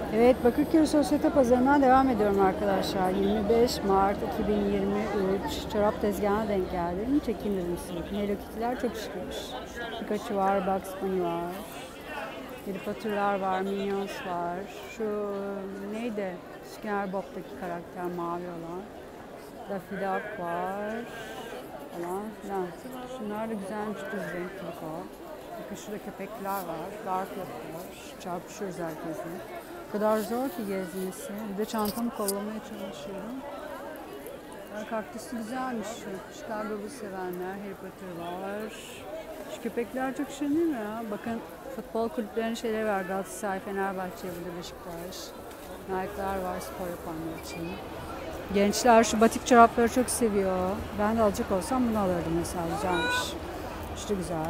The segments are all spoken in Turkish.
Evet, Bakırköy Sosyete Pazarı'ndan devam ediyorum arkadaşlar. 25 Mart 2023 çorap tezgahına denk geldim. Çekin dedim size. Hello Kitty'ler çok şıkmış. Pikachu var, Bugs Bunny var. Harry Potter'lar var, Minions var. Şu neydi? Sünger Bob'taki karakter mavi olan. Daffy Duck var. Falan filan. Şunlar da güzelmiş, düz renk o. Bakın şurada köpekler var, Garfield var. Çarpışıyoruz herkesle. O kadar zor ki gezmesi. Bir de çantamı kollamaya çalışıyorum. Kaktüsü güzelmiş şu. Chicago'yu sevenler, Harry Potter var. Şu köpekler çok şirin değil mi ya? Bakın futbol kulüplerinin şeyleri var. Galatasaray, Fenerbahçe, burada Beşiktaş. Nike'lar var spor yapanlar için. Gençler şu batik çorapları çok seviyor. Ben de alacak olsam bunu alırdım mesela. Güzelmiş. İşte güzel.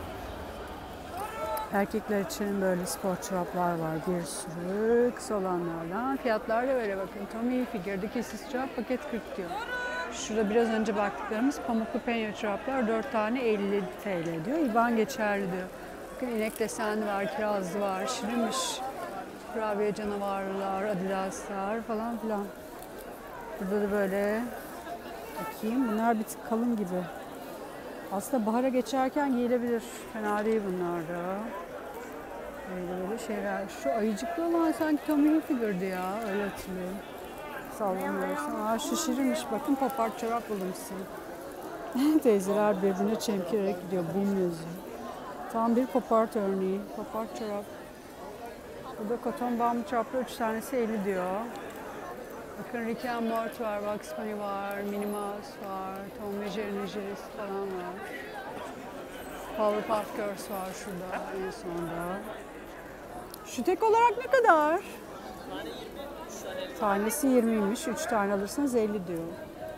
Erkekler için böyle spor çoraplar var. Bir sürü kısa olanlardan. Fiyatlar da böyle bakın. Tommy Hilfiger'de kesiz çorap paket 40 diyor. Şurada biraz önce baktıklarımız pamuklu penye çoraplar 4 tane 50 TL diyor. İban geçerli diyor. Bakın inek desenli var, kirazlı var. Şirinmiş. Kurabiye canavarlar, adidaslar falan filan. Burada da böyle bakayım. Bunlar bir tık kalın gibi. Aslında bahara geçerken giyilebilir. Fena değil bunlar da. Böyle şeyler. Şu ayıcıklı olan sanki Tommy Hilfiger'dı ya. Öyle hatırlıyorum. Sallamıyorsam. Aa şu şirinmiş. Bakın papart çorap buldum size. Teyzeler birbirine çemkirerek gidiyor. Bum yazıyor. Tam bir papart örneği. Papart çorap. Burada koton bambu çoraplı 3 tanesi 50 diyor. Bakın Rick and Morty var, Bugs Bunny var, Minnie Mouse var, Tom ve Jerry'nin Jerry'si falan var. Powerpuff Girls var şurada en sonda. Şu tek olarak ne kadar? Tanesi 20'ymiş, 3 tane alırsanız 50 diyor.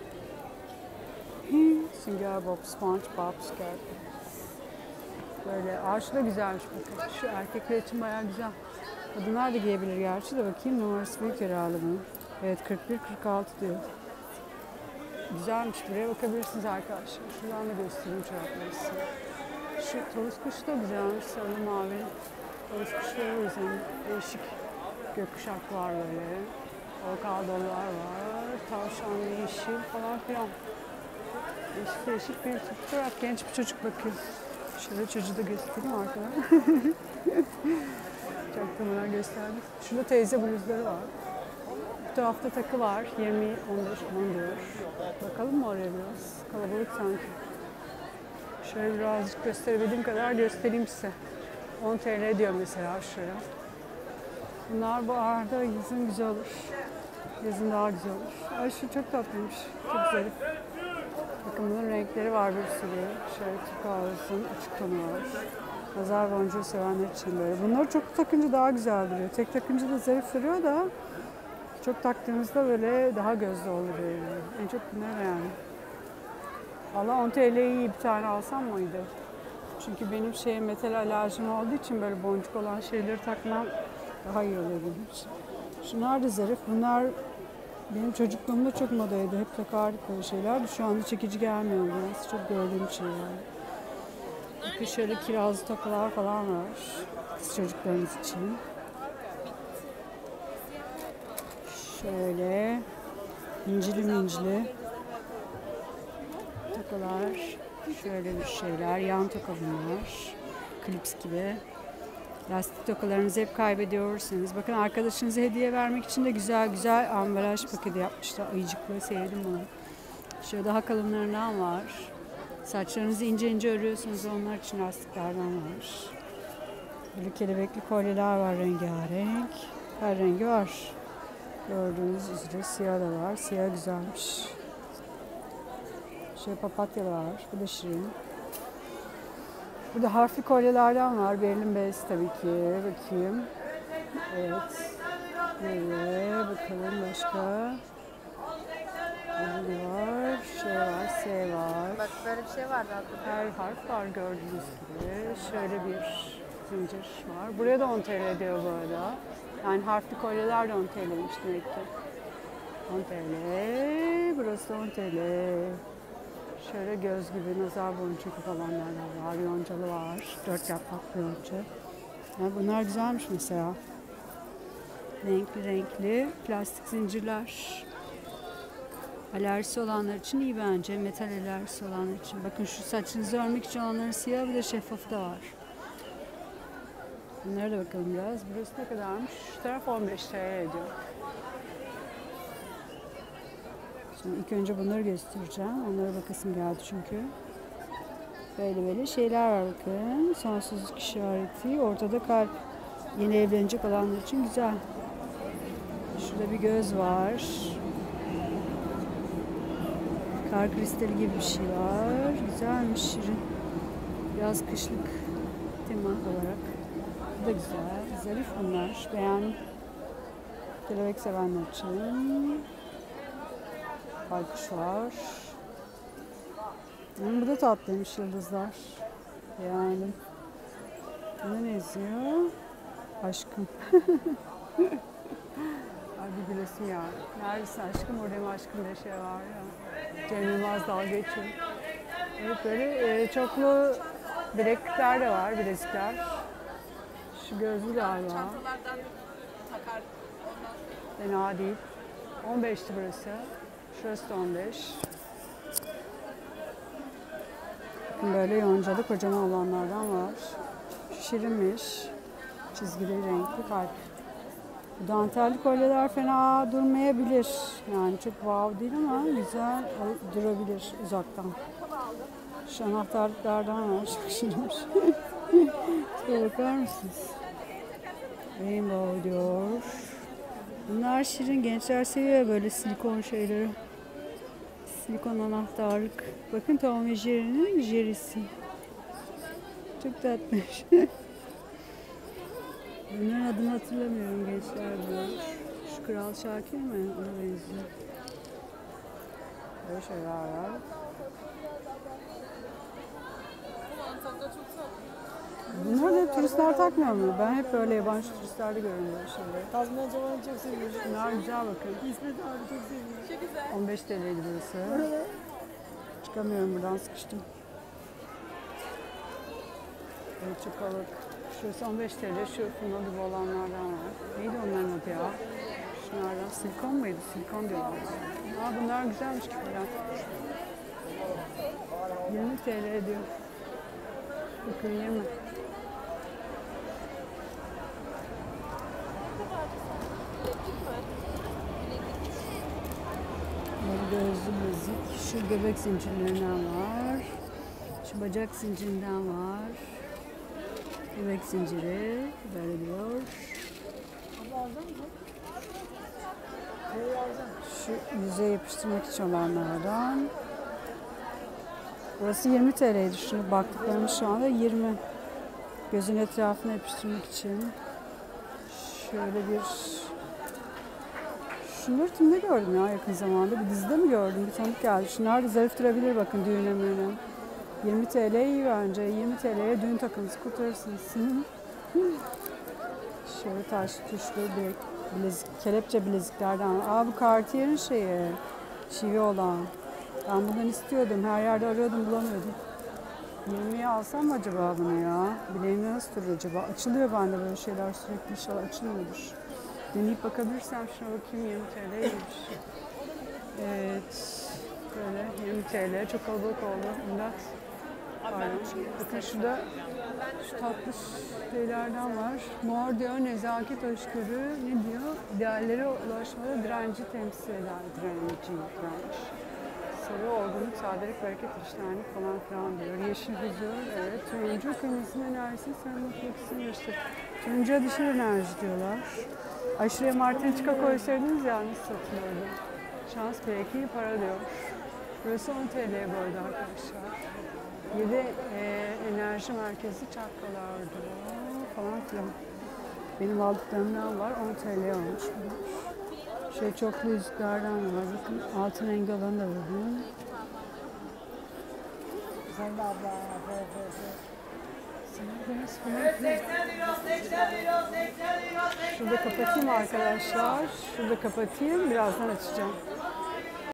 Sünger Bob, SpongeBob, SquarePants. Böyle, şu da güzelmiş bakın. Şu erkekler için bayağı güzel. Kadınlar da giyebilir gerçi de bakayım numarası büyük herhalde bunun. Evet 41-46 diyor. Güzelmiş, buraya bakabilirsiniz arkadaşlar. Şuradan da göstereyim çorapları size. Şu tavus kuşu da güzelmiş, sarı mavi. Tavus kuşları o yüzden değişik gökkuşak var böyle. Avokadolar var, tavşanlı yeşil falan filan. Değişik bir fotoğraf. Genç bir çocuk bakıyor. Şöyle çocuğu da göstereyim arkadan. Çok tamamen gösterdim. Şurada teyze bluzları var. Bu tarafta takı var. 20, 15, 10 diyor. Bakalım mı oraya biraz? Kalabalık sanki. Şöyle birazcık gösterebildiğim kadar göstereyim size. 10 TL diyor mesela şuraya. Bunlar bu arada yazın güzel olur. Yazın daha güzel olur. Ay şu çok tatlıymış. Çok zarif. Bakın bunun renkleri var bir sürü. Şöyle Türk kahvesinin açık tonu var. Nazar boncuğu sevenler için böyle. Bunları çok takınca daha güzel duruyor. Tek takınca da zarif duruyor da çok taktığımızda böyle daha gözlü oluyor. En çok bunları beğendim. Valla 10 TL'ye iyi bir tane alsam mıydı? Çünkü benim metal alerjim olduğu için böyle boncuk olan şeyleri takmam daha iyi oluyor benim için. Şunlar da zarif. Bunlar benim çocukluğumda çok modaydı. Hep takardık böyle şeyler. Şu anda çekici gelmiyor biraz. Çok gördüğüm şeyler. Bakın şöyle kirazlı takılar falan var. Kız çocuklarımız için. Şöyle incili takılar. Şöyle bir şeyler. Yan toka bunlar. Klips gibi. Lastik tokalarınızı hep kaybediyorsunuz. Bakın arkadaşınıza hediye vermek için de güzel ambalaj paketi yapmışlar. Ayıcıkları sevdim bunu. Şöyle daha kalınlarından var. Saçlarınızı ince örüyorsunuz. Onlar için lastiklerden var. Böyle kelebekli kolyeler var rengarenk. Her rengi var. Gördüğünüz üzere siyah da var. Siyah güzelmiş. Şöyle papatyalı var. Bu da şirin. Burada harfli kolyelerden var. Berlin Beyaz tabii ki. Bakayım. Evet. Böyle bakalım başka. Ne var? S var. Bak böyle bir şey vardı hatta. Her harf var gördüğünüz gibi. Şöyle bir zincir var. Buraya da 10 TL diyor bu arada. Yani harfli kolyeler de 10 TL'ymiş demek ki. 10 TL. Burası da 10 TL. Şöyle göz gibi nazar boncuğu falanlar var. Yoncalı var. 4 yapraklı yonca. Yani bunlar güzelmiş mesela. Renkli renkli plastik zincirler. Alerjisi olanlar için iyi bence. Metal alerjisi olanlar için. Bakın şu saçınızı örmek için olanların siyah bir de şeffafı da var. Bunlara da bakalım biraz. Burası ne kadarmış? Şu taraf 15 TL ediyor. Şimdi ilk önce bunları göstereceğim. Onlara bakasım geldi çünkü. Böyle şeyler var bakın. Sonsuzluk işareti. Ortada kalp. Yeni evlenecek olanlar için güzel. Şurada bir göz var. Kar kristali gibi bir şey var. Güzelmiş, şirin. Biraz kışlık tema olarak. Bu da güzel. Zarif bunlar. Beğendim. Kelebek sevenler için. Baykuş var. Bu da tatlıymış, yıldızlar. Beğendim. Bunda ne yazıyor? Aşkım. Ay bir gülesim ya. Neredesin aşkım? Orada mı aşkım diye şey var ya. Cem Yılmaz dalga geçiyor. Evet böyle çoklu bileklikler de var, bilezikler. Şu gözlü galiba. Çantalardan takar. Fena değil. 15'ti burası. Şurası da 15. Böyle yoncalı kocaman olanlardan var. Şu şirinmiş. Çizgili renkli kalp. Bu dantelli kolyeler fena durmayabilir. Yani çok wow değil ama güzel durabilir uzaktan. Şu anahtarlıklardan var. Çok şirinmiş. Şuraya bakar mısınız? Rainbow diyor. Bunlar şirin. Gençler seviyor böyle silikon şeyleri. Silikon anahtarlık. Bakın Tom ve Jerry'nin Jerry'si. Çok tatlıymış. Bunların adını hatırlamıyorum gençler diyor. Şu Kral Şakir mi? Ona benziyor. Böyle şeyler var. Bunlar da turistler takmıyor mu? Ben hep böyle yabancı turistlerde görüyorum böyle şeyleri. Kazma Caman'ı çok seviyorum. Bunlar güzel bakın. İsmet abi çok seviyorum. Çok güzel. 15 TL'ydi burası. Çıkamıyorum buradan, sıkıştım. Evet, çukalık. Şurası 15 TL, şu fırına gibi olanlardan var. Neydi onların adı ya? Şunlardan silikon muydu? Silikon diyorlar. Bunlar güzelmiş küpeler. 20 TL ediyor. Bakın 20. Gözlü bilezik. Şu göbek zincirlerinden var. Şu bacak zincirinden var. Göbek zinciri. Böyle diyor. Şu yüzeye yapıştırmak için olanlardan. Burası 20 TL'ydi. Şunu baktıklarımız şu anda 20. Gözün etrafına yapıştırmak için. Şöyle bir... Şunları kimde gördüm ya yakın zamanda? Bir dizide mi gördüm? Bir tanıdık geldi. Şunlar da zarif durabilir bakın düğüne müğüne. 20 TL iyi bence. 20 TL'ye düğün takınızı kurtarırsınız. Şöyle taşlı tuşlu bilezik, kelepçe bileziklerden. Bu Cartier'in şeyi. Çivi olan. Ben bundan istiyordum. Her yerde arıyordum, bulamıyordum. 20'ye alsam mı acaba bunu ya? Bileğimde nasıl durur acaba? Açılıyor bende böyle şeyler sürekli, inşallah açılmıyordur. Deneyip bakabilirsem şuna bakayım. 20 TL'ymiş. Evet. Böyle 20 TL. Çok kalabalık oldu. İmdat. Bakın şurada şu tatlı şeylerden var. Mor diyor, nezaket hoşgörü. Ne diyor? İdeallere ulaşmada direnci temsil eder. Direnç. Sarı olgunluk, sadelik, bereket, içtenlik falan filan diyor. Yeşil huzur, evet. Turuncu, kırmızının enerjisi, sarı mutluluk, işte. Turuncuya dişil enerji diyorlar. Ay şuraya Martinçka koysaydınız ya, nasıl satılıyordu? Şans belki para diyor. Burası 10 TL bu arada arkadaşlar. 7 enerji merkezi çakralar diyor falan filan. Benim aldıklarımdan var, 10 TL olmuş bunlar. Şey çoklu yüzüklerden var. Bakın altın rengi olanı da var bunun. Sen de abla. Şurada kapatayım arkadaşlar. Şurada kapatayım. Birazdan açacağım.